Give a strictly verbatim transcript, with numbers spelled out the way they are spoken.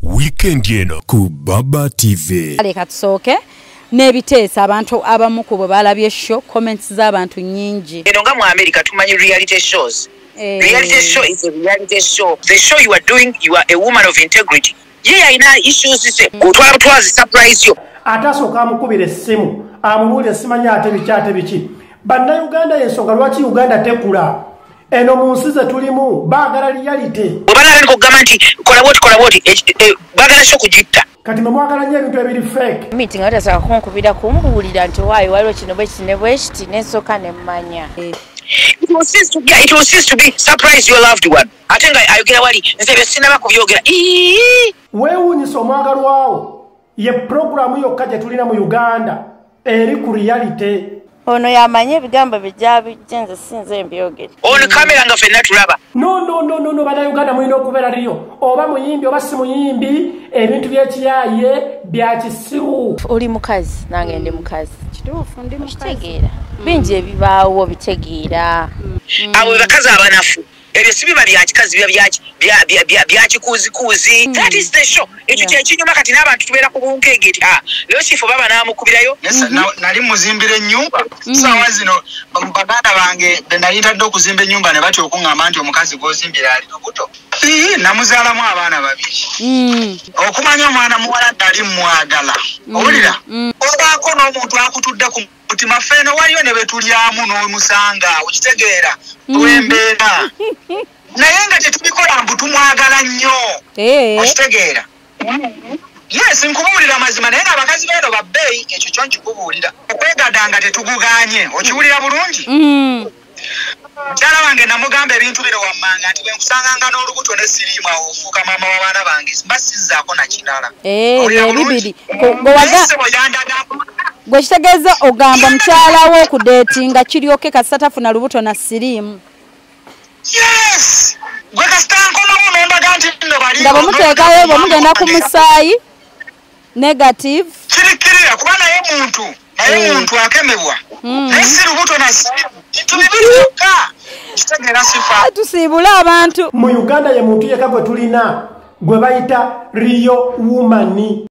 weekend eno ku Baba T V. Aleka tusooke nebiteesa abantu abamu ku bwe balabye show comments z'abantu nyingi. Eno nga mu America tumanyi reality shows. Eh. Reality show is a reality show. The show you are doing, you are a woman of integrity. Ye aina issues se kutwala twazi surprise yo. Atasooka amukubira essimu amubulira simanya ate biki ate biki. Banna Uganda yensonga lwaki Uganda tekula. Eno munsi ze tulimu baagala reality. Obana liko gamba nti kola boti kola boti baagala show kujitta. Kati mwagala nnyo ebintu ebiri fake. Meeting atasaka kunkubira kumbuulira nti waayo waliwo kino bwe kine bwe kiti n'ensooka ne mmanya. It will cease to be, it will cease to be surprise your loved one. Atenga ayogera wali nze bye sinaba kubyogera. Weewuunyisa omwagalwawo ye programu yokka gye tulina mu Uganda eri ku reality. Ono yamanye ebigambo bijja bijenze sinze mbyogere. Ono kamera nga ffenna tulaba. No no no no no bana Uganda mulina okubeera liyo. Oba muyimbi oba si muyimbi ebintu by'ekiyaye bya kisiru. Oli mukazi nange ndi mukazi. Kituufu ndi mukazi. Kitegeera. Bingi ebibaawo bitegeera. Abo bakazi abanafu. Ebyo sibiba bya kikazi bya bya bya bya kikuzi kuzi. That is the show. Ekyo kyekinyuma kati n'abantu tubeera ku bunkegeti. Ah, leo chifu baba namukubirayo. Yes, nali muzimbire nyumba. Sawa zino baganda bange bendayita ndo kuzimba nyumba ne bati okungamba nti omukazi gozimbira ali lubuto. Eh, namuzala mu abaana babiri. Mm. Okumanya mwana muwala ndali mwagala. Owulira? Obaako n'omuntu akutudde ku mutima feno waliyo ne betulyamu n'omusanga okitegeera. Tuembeera. Naye nga tetubikola mbu tumwagala nnyo. Eh. Okitegeera. Yes, nkubulira amazima naye abakazi beno babbeeyi ekyo kyo nkikubuulira. Okwegadanga tetuguganye. Okiwulira bulungi? Mm. Mukyala wange namugamba ebintu bino wammanga nti bwe nkusanganga n'olubuto ne siriimu awo ofuuka maama w'abaana bange mba sizzaako na kinala. Eh, bibiri. Gwe kitegeeza ogamba mukyala wo okudeetinga kiryoke kasatafuna lubuto na siriimu. Yes! Gwe kasitankolamu n'ondaga nti nno bali. Nga bwemuteekayo bwe mugenda ku musaayi negative. Kirikirira kuba naye muntu. Naye muntu akemebwa. Naye si lubuto na siriimu. Tubibiruka. Kitegeera sifa. Tusiibula abantu. Mu Uganda ye muntu yekka gwe tulina gwe bayita real woman.